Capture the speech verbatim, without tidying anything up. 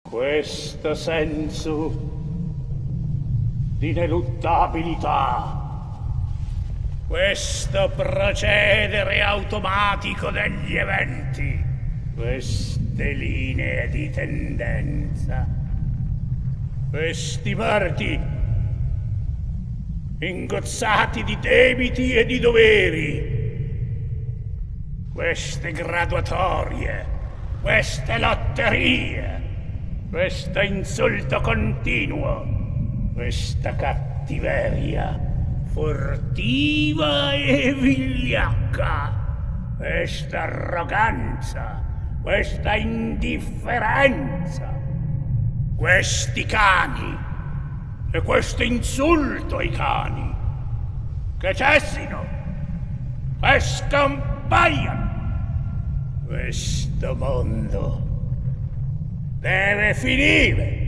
Questo senso di ineluttabilità, questo procedere automatico degli eventi, queste linee di tendenza, questi marti ingozzati di debiti e di doveri, queste graduatorie, queste lotterie, questo insulto continuo, questa cattiveria furtiva e vigliacca, questa arroganza, questa indifferenza, questi cani e questo insulto ai cani, che cessino, che scompaiano. Questo mondo deve finire.